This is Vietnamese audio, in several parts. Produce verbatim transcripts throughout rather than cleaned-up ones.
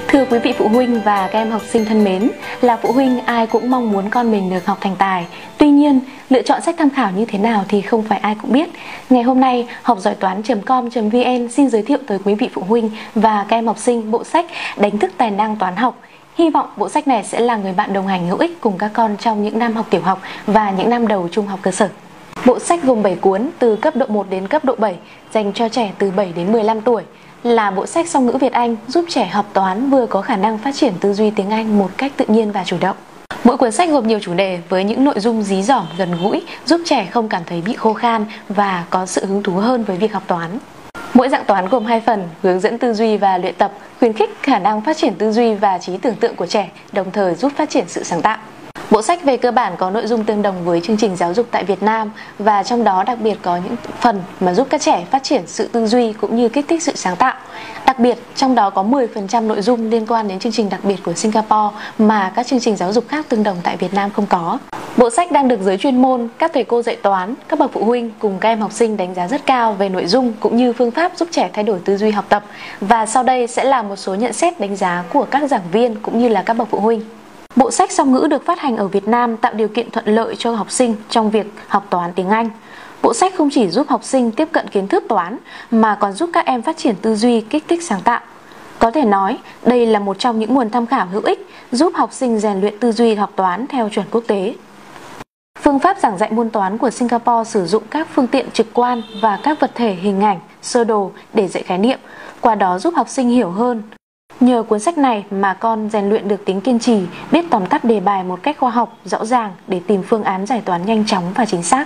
Thưa quý vị phụ huynh và các em học sinh thân mến, là phụ huynh ai cũng mong muốn con mình được học thành tài. Tuy nhiên, lựa chọn sách tham khảo như thế nào thì không phải ai cũng biết. Ngày hôm nay, học giỏi toán chấm com chấm vn xin giới thiệu tới quý vị phụ huynh và các em học sinh bộ sách Đánh thức tài năng toán học. Hy vọng bộ sách này sẽ là người bạn đồng hành hữu ích cùng các con trong những năm học tiểu học và những năm đầu trung học cơ sở. Bộ sách gồm bảy cuốn từ cấp độ một đến cấp độ bảy, dành cho trẻ từ bảy đến mười lăm tuổi. Là bộ sách song ngữ Việt Anh giúp trẻ học toán vừa có khả năng phát triển tư duy tiếng Anh một cách tự nhiên và chủ động. Mỗi cuốn sách gồm nhiều chủ đề với những nội dung dí dỏm, gần gũi, giúp trẻ không cảm thấy bị khô khan và có sự hứng thú hơn với việc học toán. Mỗi dạng toán gồm hai phần, hướng dẫn tư duy và luyện tập, khuyến khích khả năng phát triển tư duy và trí tưởng tượng của trẻ, đồng thời giúp phát triển sự sáng tạo. Bộ sách về cơ bản có nội dung tương đồng với chương trình giáo dục tại Việt Nam và trong đó đặc biệt có những phần mà giúp các trẻ phát triển sự tư duy cũng như kích thích sự sáng tạo. Đặc biệt, trong đó có mười phần trăm nội dung liên quan đến chương trình đặc biệt của Singapore mà các chương trình giáo dục khác tương đồng tại Việt Nam không có. Bộ sách đang được giới chuyên môn, các thầy cô dạy toán, các bậc phụ huynh cùng các em học sinh đánh giá rất cao về nội dung cũng như phương pháp giúp trẻ thay đổi tư duy học tập. Và sau đây sẽ là một số nhận xét đánh giá của các giảng viên cũng như là các bậc phụ huynh. Bộ sách song ngữ được phát hành ở Việt Nam tạo điều kiện thuận lợi cho học sinh trong việc học toán tiếng Anh. Bộ sách không chỉ giúp học sinh tiếp cận kiến thức toán mà còn giúp các em phát triển tư duy, kích thích sáng tạo. Có thể nói, đây là một trong những nguồn tham khảo hữu ích giúp học sinh rèn luyện tư duy học toán theo chuẩn quốc tế. Phương pháp giảng dạy môn toán của Singapore sử dụng các phương tiện trực quan và các vật thể hình ảnh, sơ đồ để dạy khái niệm, qua đó giúp học sinh hiểu hơn. Nhờ cuốn sách này mà con rèn luyện được tính kiên trì, biết tóm tắt đề bài một cách khoa học, rõ ràng để tìm phương án giải toán nhanh chóng và chính xác.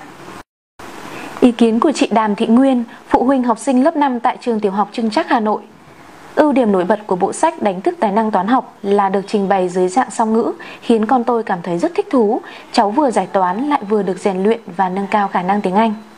Ý kiến của chị Đàm Thị Nguyên, phụ huynh học sinh lớp năm tại trường tiểu học Trưng Trắc, Hà Nội. Ưu điểm nổi bật của bộ sách Đánh thức tài năng toán học là được trình bày dưới dạng song ngữ, khiến con tôi cảm thấy rất thích thú. Cháu vừa giải toán lại vừa được rèn luyện và nâng cao khả năng tiếng Anh.